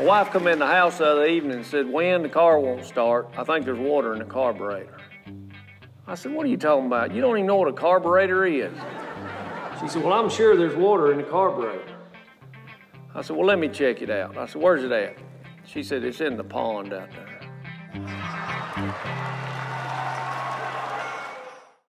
My wife come in the house the other evening and said, Wynn, the car won't start. I think there's water in the carburetor. I said, what are you talking about? You don't even know what a carburetor is. She said, well, I'm sure there's water in the carburetor. I said, well, let me check it out. I said, where's it at? She said, it's in the pond out there.